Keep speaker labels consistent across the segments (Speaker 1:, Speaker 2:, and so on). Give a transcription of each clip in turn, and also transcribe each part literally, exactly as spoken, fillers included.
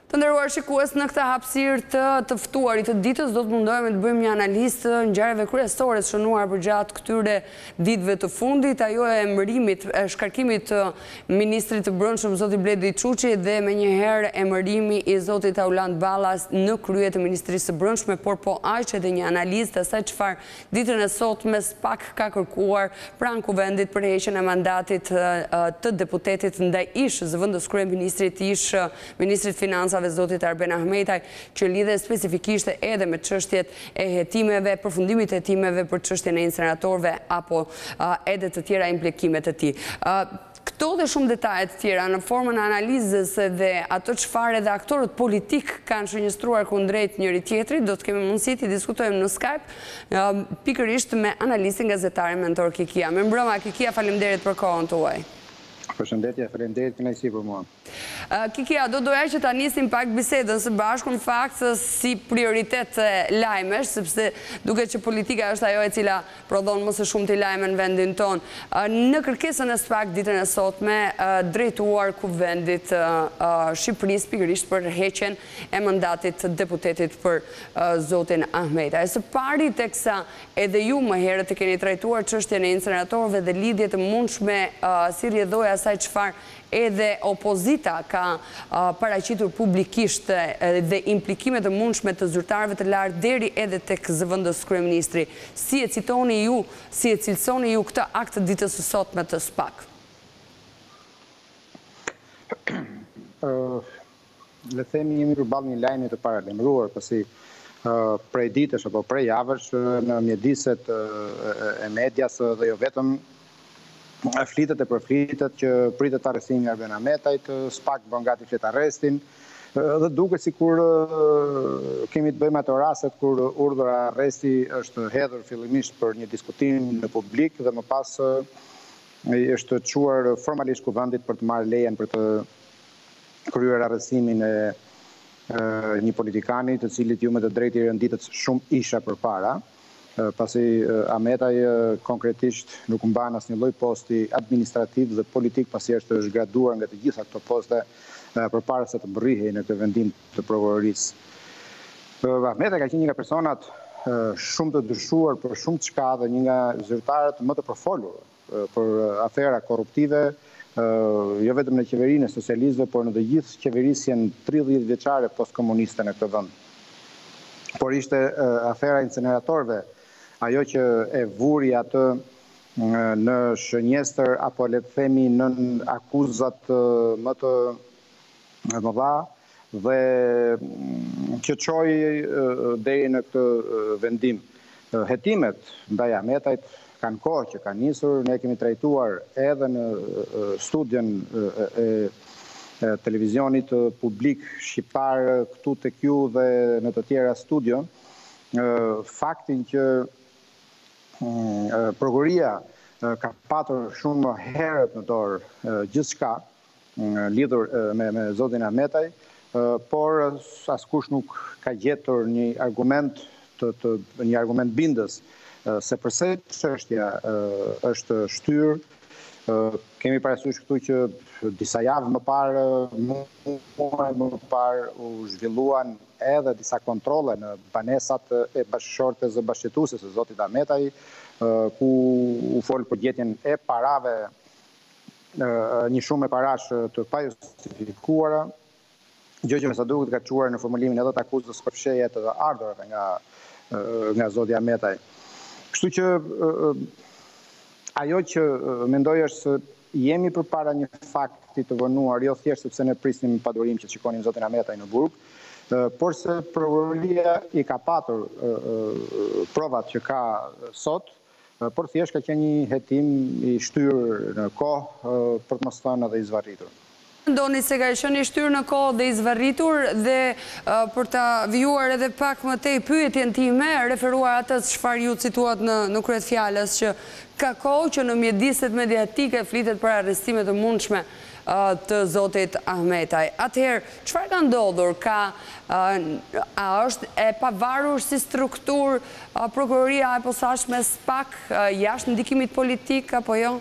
Speaker 1: Të nderuar shikues, në këtë hapësirë të të ftuarit të ditës do të mundohemi të bëjmë një analizë të ngjarjeve kryesore të shënuar përgjatë këtyre ditëve të fundit, ajo e emërimit, e shkarkimit të ministrit të Brendshëm zoti Bledi Çuçi dhe menjëherë emërimi i zotit Auland Ballas në krye të Ministrisë së Brendshme, por po aq edhe një analizë të asaj çfarë ditën e sotme SPAK ka kërkuar pranë kuvendit për heqjen e mandatit të deputetit ndaj ish zëvendës kryeministrit ish ministrit financave zotit Arben Ahmetaj, që lidhe specifikisht edhe me çështjet e hetimeve, përfundimit e hetimeve për çështjen e inceneratorëve apo edhe të tjera implikime të tij. Këto dhe shumë detajet të tjera në formën e analizës dhe ato çfarë edhe aktorët politik kanë shënjestruar kundrejt njëri tjetrit, do të kemi mundësi të diskutojmë në Skype, pikërisht me analistin gazetare mentor Kikia. Mirëmbrëma Kikia, faleminderit për kohën tuaj.
Speaker 2: Përshëndetje, faleminderit kënaqësi për mua.
Speaker 1: Kikia, do doja që ta nisim pak bisedën së bashku në fakt si prioritet lajmesh, sepse duket që politika është ajo e cila prodhon më së shumti lajme në vendin ton. Në kërkesën e SPAK ditën e sotme drejtuar kuvendit Shqipërisë pikërisht për heqjen e mandatit të deputetit për zotin Ahmetaj. Së pari teksa edhe ju më herët e keni trajtuar çështjen e inceneratorëve dhe lidhjet e mundshme si rrjedhoja asaj çfarë edhe opozita ka paraqitur publikisht dhe implikimet e mundshme të zyrtarëve të lartë deri edhe tek zëvendës kryeministri. Si e citoni ju, si e cilësoni ju këtë akt të ditës së sotme të SPAK?
Speaker 2: Le themi jemi përballë një lajmi të paralajmëruar, pasi prej ditësh apo prej javësh në mjediset e medias dhe jo vetëm flitet e përflitet që pritet arrestimi i Arben Ahmetajt, SPAK bën gati flet arrestin, dhe duket sikur kemi të bëjmë ato rastet kur urdhra arresti është hedhur fillimisht për një diskutim në publik dhe më pas është çuar formalisht kuvendit për të marrë lejen për të kryer arrestimin e një politikani të cilit ju me të drejtë i renditet shumë isha përpara. Pasi Ahmetaj konkretisht nuk mban asnjë lloj posti administrativ dhe politik, pasi është zhgraduar nga të gjitha këto poste përpara se të mbërrihej në këtë vendim të prokurorisë. Ahmetaj ka qenë një nga personat shumë të dyshuar për shumë çka dhe një nga zyrtarët më të përfolur për afera korruptive, jo vetëm në qeverinë e socialistëve, por në të gjithë qeverisjen tridhjetë vjeçare postkomuniste në këtë vend. Por ishte afera inceneratorëve ajo që e vuri atë në shënjestër apo le të themi në akuzat më të mëdha dhe që çoi deri në këtë vendim. Hetimet ndaj Ahmetajt kanë kohë që kanë nisur, ne kemi trajtuar edhe në studion e televizionit publik shqiptar këtu tek ju dhe në të tjera studio, faktin që prokuroria ka patur shumë herët në dorë gjithçka lidhur me, me zotin Ahmetaj, por askush nuk ka gjetur një argument të, të një argument bindës se përse çështja është shtyrë. Kemi parasysh këtu që disa javë më parë, muaj më parë u zhvilluan edhe disa kontrole në banesat e bashkëshortes dhe bashkëjetueses së zotit Ahmetaj, ku u fol për gjetjen e parave, një shumë e parash të pajustifikuara, gjë që me sa duket ka çuar në formulimin edhe të akuzës për fshehje të ardhurave nga nga zoti Ahmetaj. Kështu që ajo që mendoj është se jemi përpara një fakti të vonuar, jo thjesht sepse ne prisnim pa durim që shikonim zotin Ahmetaj në burg, por se prokuroria i ka patur provat që ka sot, por thjesht ka qenë një hetim i shtyrë në kohë, për të mos thënë edhe i zvarritur.
Speaker 1: Ndoni se ka qenë i shtyrë në kohë dhe i zvarritur dhe për ta vijuar edhe pak më tej pyetjen time, referuar atë çfarë ju cituat në në kryet fjalës që ka kohë që në mjediset mediatike flitet për arrestime të mundshme të zotit Ahmetaj. Atëherë, çfarë ka ndodhur? Ka a është e pavarur si strukturë prokuroria e posaçme SPAK jashtë ndikimit politik apo jo?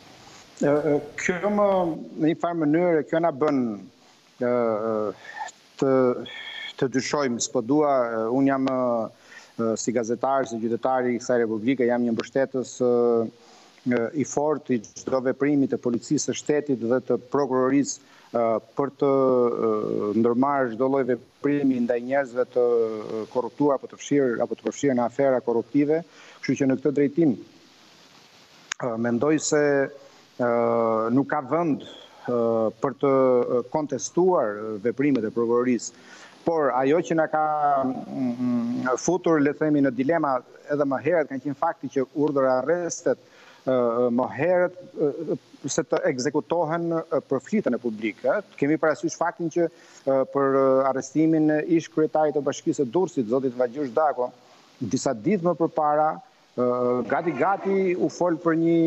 Speaker 2: Kjo më në një farë mënyrë, kjo na bën të, të dyshojmë, s'po dua, unë jam si gazetar, si qytetari i kësaj Republike, jam një mbështetës i fort i çdo veprimi të policisë së shtetit dhe të prokurorisë për të ndërmarrë çdo lloj veprimi ndaj njerëzve të korruptuar apo të fshirë apo të përfshirë në afera korruptive, kështu që në këtë drejtim mendoj se nuk ka vend për të kontestuar veprimet e prokurorisë, por ajo që na ka futur, le të themi, në dilema edhe më herët kanë qenë fakti që urdhër arrestet më herët se të ekzekutohen për flitën e publike. Kemi parasysh faktin që për arrestimin e ish kryetarit të Bashkisë së Durrësit, zotit Vagjur Dako, disa ditë më përpara, gati gati u fol për një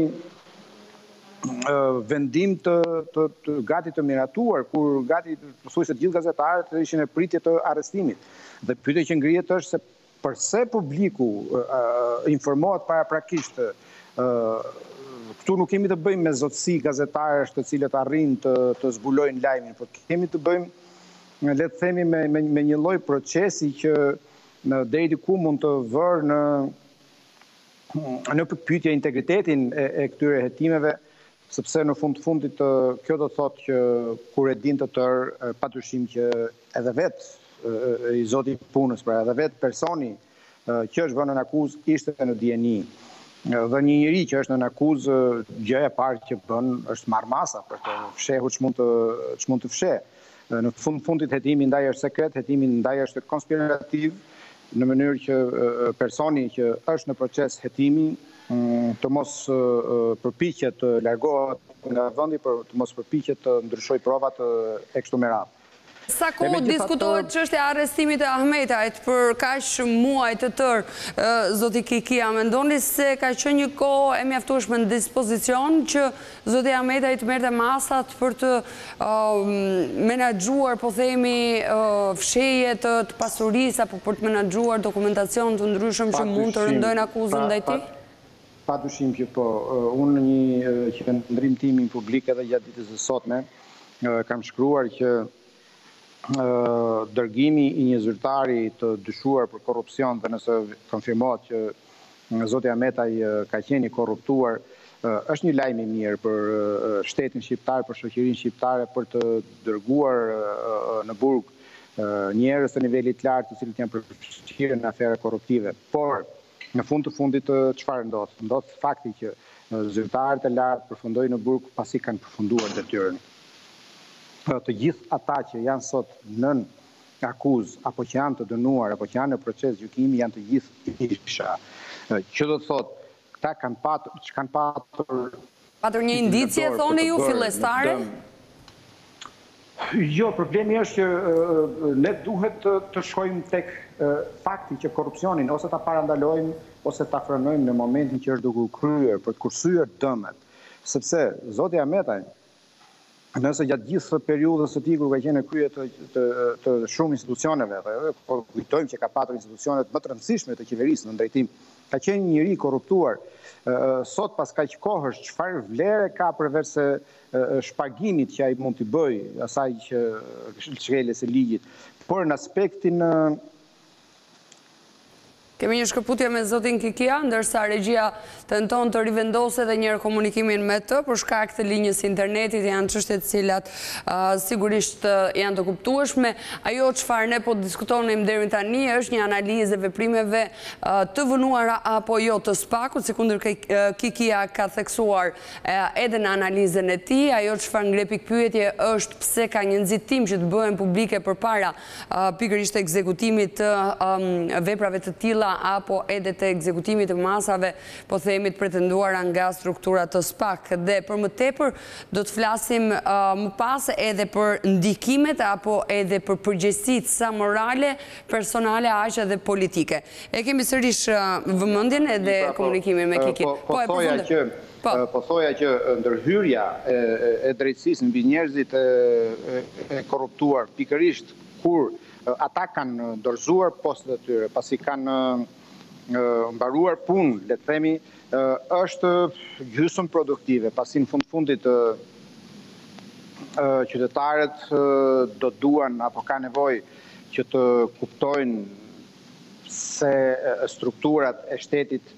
Speaker 2: vendim të, të, të gati të miratuar, kur gati thuajse të gjithë gazetarët ishin në pritje të arrestimit. Dhe pyetja që ngrihet është se përse publiku uh, informohet paraprakisht. Uh, këtu nuk kemi të bëjmë me zotësi gazetarësh të cilët arrin të, të zbulojnë lajmin, por kemi të bëjmë, le të themi, me, me, me një lloj procesi që në deri ku mund të vërë në në pyetje integritetin e, e këtyre hetimeve, sepse në fund fundit kjo do thotë që kur e din të tërë, patyshim që edhe vetë i zoti punës, pra edhe vetë personi që është vënë në akuzë ishte në dieni. Dhe një njeri që është në akuzë, gjëja e parë që bën është marrë masa për të fshehur ç'mund të ç'mund të fsheh. Në fund fundit hetimi ndaj është sekret, hetimi ndaj është konspirativ, në mënyrë që personi që është në proces hetimi të mos përpiqet të largohet nga vendi, për të mos përpiqet të ndryshojë provat e kështu me radhë.
Speaker 1: Sa kohë diskutohet çështja e arrestimit të Ahmetajt për kaq muaj të tërë, zoti Kikia, mendoni se ka qenë një kohë e mjaftueshme në dispozicion që zoti Ahmetaj të merrte masat për të uh, menaxhuar, po themi, uh, fshehje të, të pasurisë apo për të menaxhuar dokumentacion të ndryshëm që mund të rëndojnë akuzën ndaj tij?
Speaker 2: Pa dyshim që po. Unë një qendrim timin publik edhe gjatë ditës së sotme kam shkruar që dërgimi i një zyrtari të dyshuar për korrupsion dhe nëse konfirmohet që zoti Ahmetaj ka qenë i korruptuar, është një lajm i mirë për shtetin shqiptar, për shoqërinë shqiptare, për të dërguar në burg njerëz të nivelit lartë të cilët janë përfshirë në afera korruptive. Por në fund të fundit çfarë ndodh? Ndodh fakti që zyrtarët e lartë përfundojnë në burg pasi kanë përfunduar detyrën. Të gjithë ata që janë sot nën akuzë, apo që janë të dënuar, apo që janë në proces gjykimi, janë të gjithë isha. Që do të thotë, këta kanë patur, që kanë patur...
Speaker 1: Patur një indicje, thoni ju, fillestare?
Speaker 2: Jo, problemi është që ne duhet të, të shkojmë tek fakti që korrupsionin ose ta parandalojmë, ose ta frenojmë në momentin që është duke u kryer, për të kursyer dëmet. Sepse zoti Ahmetaj, nëse gjatë gjithë periudhës së tij kur ka qenë në krye të, të, të shumë institucioneve, po kujtojmë që ka patur institucionet më të rëndësishme të qeverisë në drejtim, ka qenë një njeri korruptuar. Sot pas kaq kohësh, çfarë vlere ka përveç se shpagimit që ai mund t'i bëjë asaj që shkeljes së ligjit, por në aspektin
Speaker 1: Kemi një shkëputje me zotin Kikia, ndërsa regjia tenton të rivendosë edhe njërë komunikimin me të, për shkak të linjës internetit, janë çështjet cilat uh, sigurisht uh, janë të kuptueshme. Ajo çfarë ne po diskutonim deri tani është një analizë e veprimeve uh, të vënuara apo jo të spakut, si kundër uh, Kikia ka theksuar uh, edhe në analizën e tij. Ajo çfarë ngre pikpyetje është pse ka një nxitim që të bëhen publike përpara uh, pikërisht ekzekutimit të uh, um, veprave të tilla apo edhe të ekzekutimit të masave, po themi të pretenduara nga strukturat të SPAK. Dhe për më tepër do të flasim uh, më pas edhe për ndikimet apo edhe për përgjegjësitë sa morale, personale, aq edhe politike. E kemi sërish uh, vëmendjen edhe po, komunikimin me Kikin.
Speaker 2: Po, po, po thoja që Po. po thoja që ndërhyrja e, e drejtësisë mbi njerëzit e, e, e korruptuar pikërisht kur ata kanë dorëzuar postet e tyre, pasi kanë mbaruar punë, le të themi, është gjysmë produktive, pasi në fund fundit qytetarët do duan apo ka nevojë që të kuptojnë se strukturat e shtetit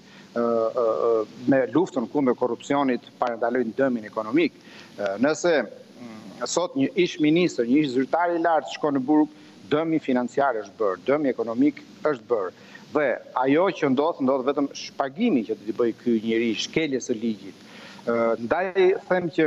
Speaker 2: me luftën kundër korrupsionit parandalojnë dëmin ekonomik. Nëse sot një ish ministër, një ish zyrtar i lartë shkon në burg, dëmi financiar është bërë, dëmi ekonomik është bërë. Dhe ajo që ndodh, ndodh vetëm shpagimi që të bëj ky njeri, shkeljes së ligjit. Ndaj them që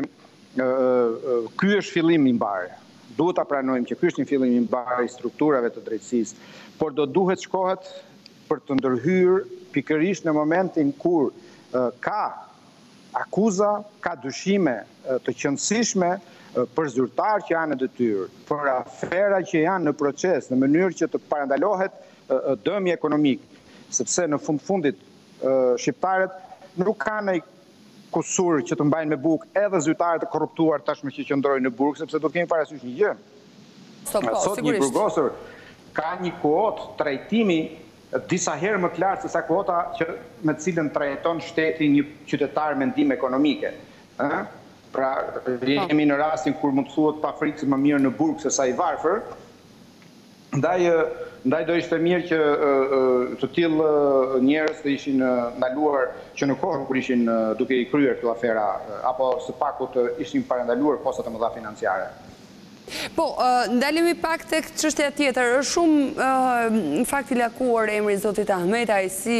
Speaker 2: ky është fillimi i mbarë. Duhet ta pranojmë që ky është një fillim i mbarë i strukturave të drejtësisë, por do duhet shkohet për të ndërhyrë pikërisht në momentin kur ka akuza, ka dyshime të qëndësishme për zyrtar që janë në detyrë, për afera që janë në proces, në mënyrë që të parandalohet dëmi ekonomik, sepse në fund fundit shqiptarët nuk kanë ai kusur që të mbajnë me bukë edhe zyrtarët e korruptuar tashmë që qëndrojnë në burg, sepse do kemi parasysh një gjë. Sot një burgosur ka një kuotë trajtimi disa herë më të lartë se sa kuota që me të cilën trajton shteti një qytetar me ndihmë ekonomike. Ëh? Pra jemi në rastin kur mund të thuhet pa frikë më mirë në burg se sa i varfër. Ndaj ndaj do ishte mirë që të tillë njerëz të ishin ndaluar që në kohën kur ishin duke i kryer këto afera apo së pakut ishin parandaluar posat e mëdha financiare.
Speaker 1: Po, ndalemi pak tek çështja tjetër. Është shumë në fakt i lakuar emri i zotit Ahmet ai si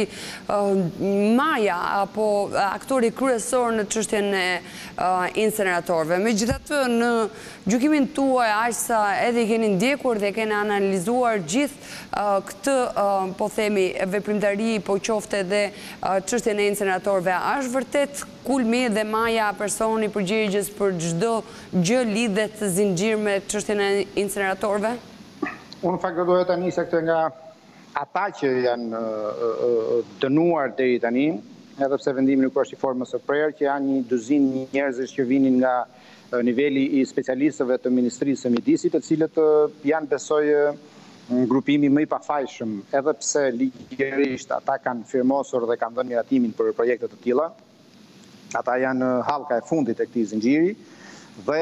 Speaker 1: maja apo aktori kryesor në çështjen e inceneratorëve. Megjithatë, në gjykimin tuaj, aq sa edhe i keni ndjekur dhe keni analizuar gjithë këtë, po themi, veprimtari, po qofte edhe çështjen e inceneratorëve, është vërtet kulmi dhe maja personi përgjegjës për çdo gjë lidhet zinxhir me çështjen e inceneratorëve?
Speaker 2: Unë fakt do doja ta nisja këtë nga ata që janë dënuar deri tani, edhe pse vendimi nuk është i formës së prerë, që janë një dyzinë njerëzish që vinin nga niveli i specialistëve të Ministrisë së Mjedisit, të cilët janë besoj grupimi më i pafajshëm, edhe pse ligjërisht ata kanë firmosur dhe kanë dhënë miratimin për projekte të tilla. Ata janë hallka e fundit e këtij zinxhiri dhe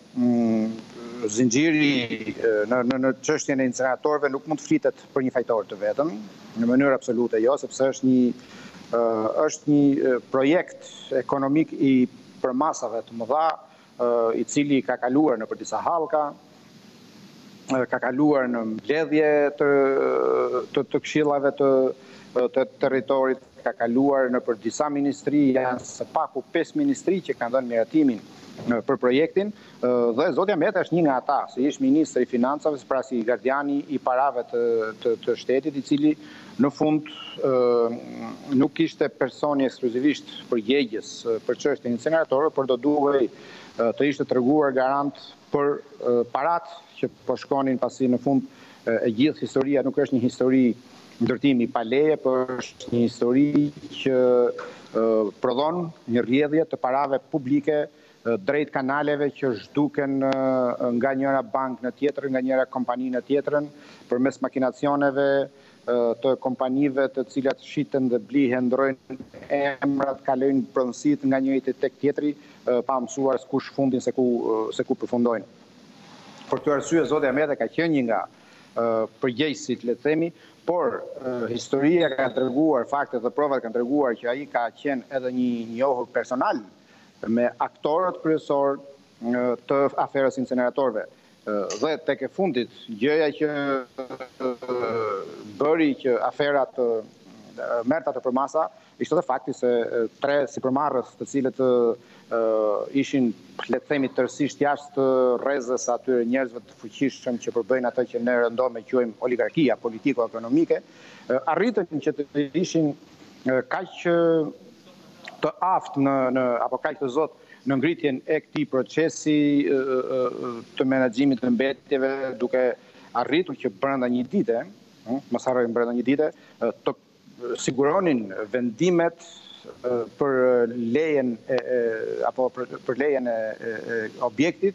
Speaker 2: zinxhiri në çështjen e inceneratorëve nuk mund të flitet për një fajtor të vetëm, në mënyrë absolute jo, sepse është një është një projekt ekonomik i përmasave të mëdha, i cili ka kaluar në për disa hallka, ka kaluar në mbledhje të të këshillave të të territorit, ka kaluar në për disa ministri, janë së paku pesë ministri që kanë dhënë miratimin për projektin, dhe zoti Ahmet është një nga ata, si ish ministri i financave, pra si gardiani i parave të, të, të shtetit, i cili në fund nuk ishte personi ekskluzivisht përgjegjës për çështjen e inceneratorëve, por do duhej të ishte treguar garant për parat që po shkonin, pasi në fund e gjithë historia nuk është një histori ndërtimi pa leje, por është një histori që prodhon një rrjedhje të parave publike drejt kanaleve që zhduken nga njëra bank në tjetrën, nga njëra kompani në tjetrën, përmes makinacioneve të kompanive të cilat shiten dhe blihen, ndrojnë emrat, kalojnë pronësit nga njëri tek tjetri, pa mësuar kush fundin se ku se ku përfundojnë. Për këtë arsye zoti Ahmet ka qenë një nga përgjegjësit, le të themi, por historia ka treguar, faktet dhe provat kanë treguar që ai ka qenë edhe një njohur personal me aktorët kryesor të aferës inceneratorëve. Dhe tek e fundit, gjëja që bëri që aferat merrta të përmasa ishte edhe fakti se tre sipërmarrës, të cilët ishin, le të themi, tërësisht jashtë rrezës atyre njerëzve të fuqishëm që përbëjnë atë që ne rëndom e quajmë oligarkia politiko-ekonomike, arritën që të ishin kaq të aftë në, në apo kaq të zot në ngritjen e këtij procesi të menaxhimit të mbetjeve, duke arritur që brenda një dite, mos harrojmë brenda një dite, të siguronin vendimet për lejen e, apo për, për lejen e, e objektit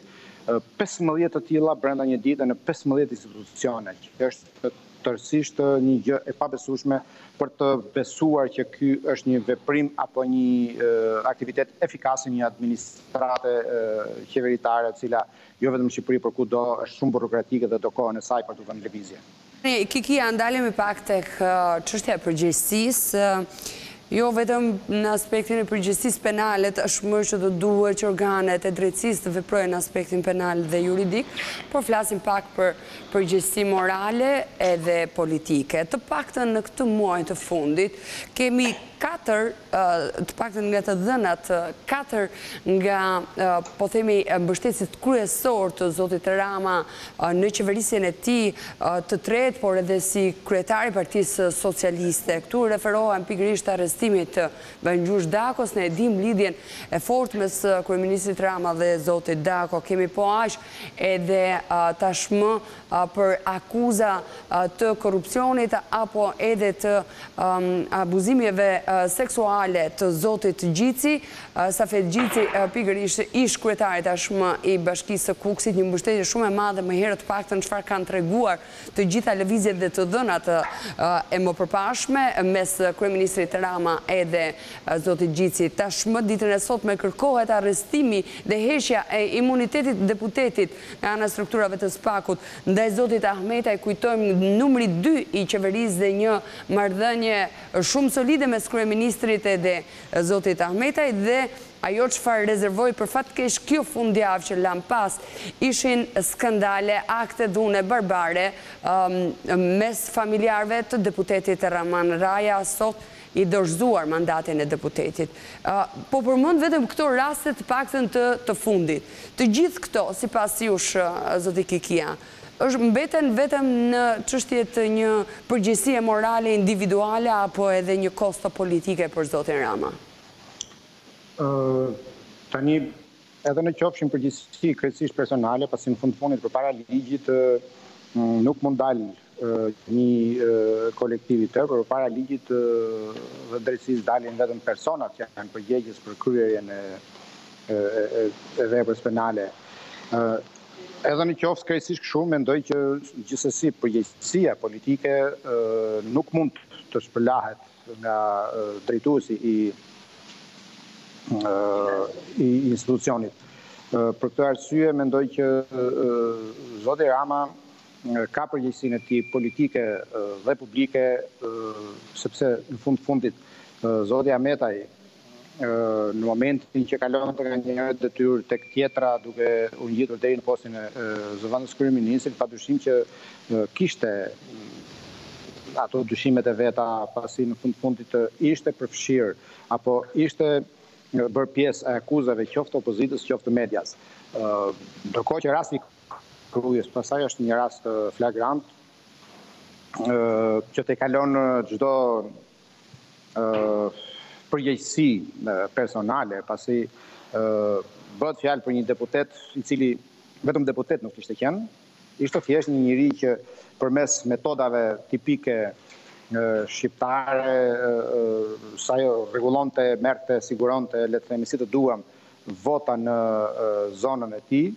Speaker 2: pesëmbëdhjetë të tilla brenda një dite në pesëmbëdhjetë institucione, që është tërësisht një gjë e pabesueshme për të besuar që ky është një veprim apo një aktivitet efikas i një administrate qeveritare, e cila jo vetëm në Shqipëri, por kudo është shumë burokratike dhe do kohën e saj për të vënë lëvizje.
Speaker 1: Kikia, ndalemi pak tek çështja e përgjegjësisë. Jo vetëm në aspektin e përgjegjësisë penale, është më që do duhet që organet e drejtësisë të veprojnë në aspektin penal dhe juridik, por flasim pak për përgjegjësi morale edhe politike. Të paktën në këtë muaj të fundit kemi katër, të paktën nga të dhënat, katër nga, po themi, mbështetësit kryesor të zotit Rama në qeverisjen e tij të tretë, por edhe si kryetari i Partisë Socialiste. Këtu referohem pikërisht arrestimit të Vangjush Dakos. Ne e dim lidhjen e fortë mes kryeministrit Rama dhe zotit Dako. Kemi po aq edhe tashmë për akuza të korrupsionit apo edhe të abuzimeve seksuale të zotit Gjici. Safet Gjici pikërisht ish kryetari tashmë i Bashkisë së Kukësit, një mbështetje shumë e madhe, më herët të paktën çfarë kanë treguar të gjitha lëvizjet dhe të dhënat e mëpërpashme mes kryeministrit Rama edhe zotit Gjici. Tashmë ditën e sotme kërkohet arrestimi dhe heqja e imunitetit deputetit nga ana strukturave të SPAK-ut ndaj zotit Ahmetaj. Kujtojmë numri dy i qeverisë dhe një marrëdhënie shumë solide mes kryeministrit edhe zotit Ahmetaj, dhe ajo çfarë rezervoi për fatkeq kjo fundjavë që lam pas ishin skandale, akte dhune barbare mes familjarëve të deputetit Raman Raja, sot i dorëzuar mandatin e deputetit. Po përmend vetëm këto raste të paktën të fundit. Të gjithë këto, sipas jush, zoti Kikia, është mbeten vetëm në çështje të një përgjegjësie morale individuale apo edhe një kosto politike për zotin Rama?
Speaker 2: Tani, edhe në qofshin përgjegjësi krejtësisht personale, pasi në fund fundit përpara ligjit nuk mund dalë një kolektivi tërë, por përpara ligjit dhe drejtësisë dalin vetëm personat që janë përgjegjës për kryerjen e veprës penale. Edhe në qoftë krejtësisht kështu, mendoj që gjithsesi përgjegjësia politike nuk mund të shpërlahet nga drejtuesi i i institucionit. Për këtë arsye mendoj që zoti Rama ka përgjegjësinë e tij politike dhe publike, sepse në fund fundit zoti Ahmetaj në momentin që kalon të nga një detyrë tek tjetra duke u ngjitur deri në postin e zëvendës kryeministrit, padyshim që kishte ato dyshimet e veta, pasi në fund fundit ishte përfshirë apo ishte bërë pjesë e akuzave qoftë opozitës, qoftë medias. Ndërkohë që rasti Krujës pasaj është një rast flagrant që te kalon çdo përgjegjësi personale, pasi bëhet fjalë për një deputet i cili vetëm deputet nuk ishte qenë, ishte thjesht një njeri që përmes metodave tipike shqiptare, sa jo rregullonte, merrte, siguronte, le të themi si të duam, vota në zonën e tij.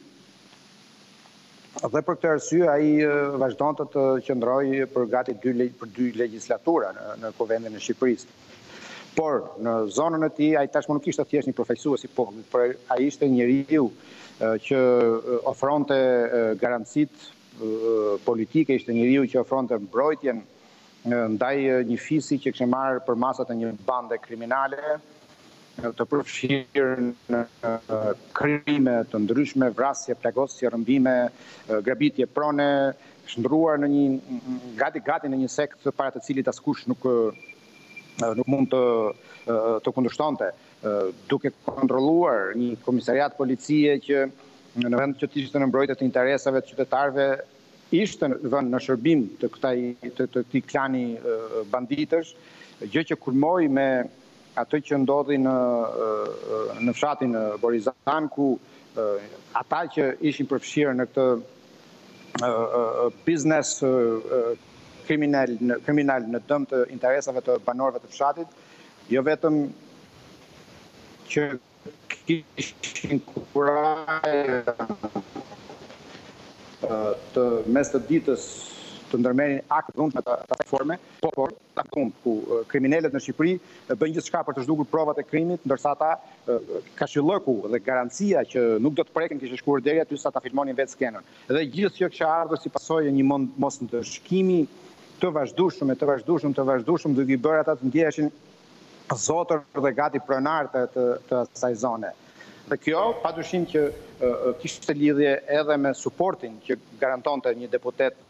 Speaker 2: Dhe për këtë arsye ai vazhdonte të qëndrojë për gati dy për dy legjislatura në Kuvendin e Shqipërisë. Por në zonën e tij ai tashmë nuk ishte thjesht një përfaqësues i popullit, por ai ishte njeriu që ofronte garancitë politike, ishte njeriu që ofronte mbrojtjen ndaj një fisi që kishte marrë për masat e një bande kriminale, të përfshirë në krime të ndryshme, vrasje, plagosje, rëmbime, grabitje prone, shndruar në një gati gati në një sekt para të cilit askush nuk nuk mund të të kundërshtonte, duke kontrolluar një komisariat policie që në vend që të ishte në mbrojtje të interesave të qytetarëve, ishte vënë në shërbim të këtij të këtij klani banditësh, gjë që kulmoi me atë që ndodhi në në fshatin Borizan, ku ata që ishin përfshirë në këtë biznes kriminal kriminal në dëm të interesave të banorëve të fshatit, jo vetëm që kishin kurajë të mes të ditës të ndërmerrin akte të dhunshme të asaj forme, por por takum ku kriminalet në Shqipëri bëjnë gjithçka për të zhdukur provat e krimit, ndërsa ata kashillëku dhe garancia që nuk do të preken kishte shkuar deri aty sa ta filmonin vetë skenën. Dhe gjithë kjo kishte ardhur si pasojë një mos ndëshkimi të vazhdueshëm, të vazhdueshëm, të vazhdueshëm, duke i bërë ata të ndjeheshin zotër dhe gati pronar të, të, të asaj zone. Dhe kjo, padyshim që uh, kishte lidhje edhe me suportin që garantonte një deputet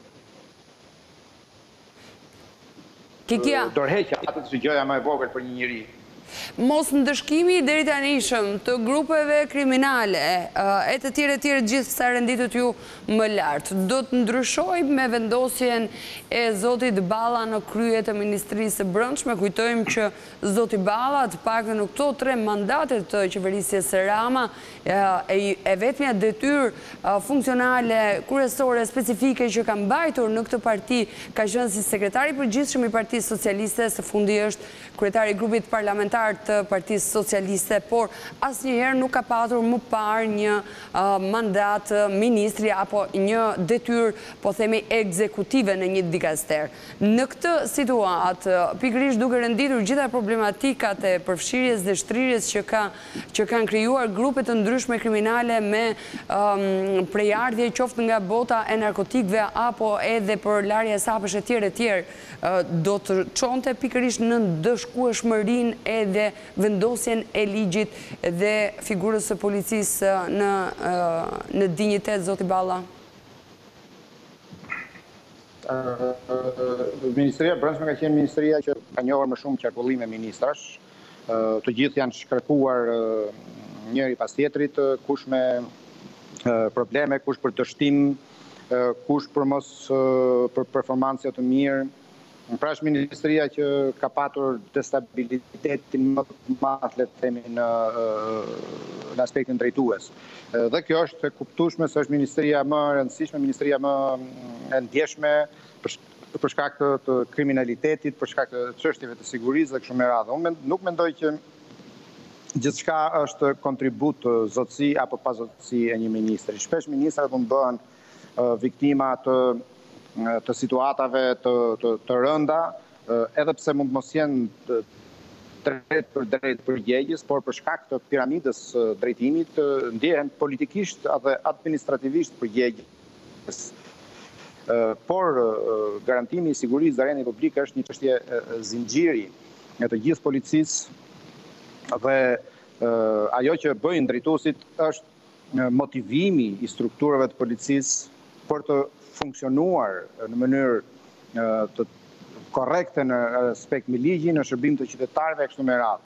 Speaker 1: Kikia.
Speaker 2: uh, dorëheqja atë të gjoja më e vogël për një njeri.
Speaker 1: Mos ndëshkimi deri tanishëm të grupeve kriminale e të tjere tjere gjithë sa renditët ju më lartë. Do të ndryshojmë me vendosjen e Zotit Balla në krye të Ministrisë së Brendshme. Kujtojmë që Zoti Balla, të paktën në këto tre mandatet të qeverisjes së Rama, e vetmja detyrë funksionale kryesore specifike që ka mbajtur në këtë parti ka qenë si sekretari i përgjithshëm i Partisë Socialiste, së fundi është kryetari i grupit parlamentar të Partisë Socialiste, por asnjëherë nuk ka patur më parë një uh, mandat ministri apo një detyrë, po themi, ekzekutive në një dikaster. Në këtë situatë, pikërisht duke renditur gjitha problematikat e përfshirjes dhe shtrirjes që, ka, që kanë krijuar grupe të ndryshme kriminale me um, prejardhje qoftë nga bota e narkotikëve apo edhe për larje sapësh e tjerë e tjerë, uh, do të çonte pikërisht në ndëshkueshmërinë e dhe vendosjen e ligjit dhe figurës së policisë në, në dinjitet, Zoti Balla?
Speaker 2: Ministria e Brendshme ka qenë ministria që ka njohur më shumë qarkullime ministrash. Të gjithë janë shkarkuar njëri pas tjetrit, kush me probleme, kush për dështim, kush për mos për performancë të mirë. Pra është ministria që ka patur destabilitetin më të madh, le të themi, në, në aspektin drejtues. Dhe kjo është e kuptueshme se është ministria më e rëndësishme, ministria më e ndjeshme për, për shkak të, të kriminalitetit, për shkak të çështjeve të sigurisë dhe kështu me radhë. Unë nuk mendoj që gjithçka është kontribut zotësi apo pazotësi e një ministri. Shpesh ministrat mund bëhen uh, viktima të të situatave të, të, të rënda, edhe pse mund mos jenë drejt për drejt përgjegjës, por për shkak të piramidës drejtimit ndjehen politikisht dhe administrativisht përgjegjës. Por garantimi i sigurisë dhe rendit publik është një çështje zinxhiri e të gjithë policisë dhe ajo që bëjnë drejtuesit është motivimi i strukturave të policisë për të funksionuar në mënyrë të korrekte në respekt me ligjin, në shërbim të qytetarëve e kështu me radhë.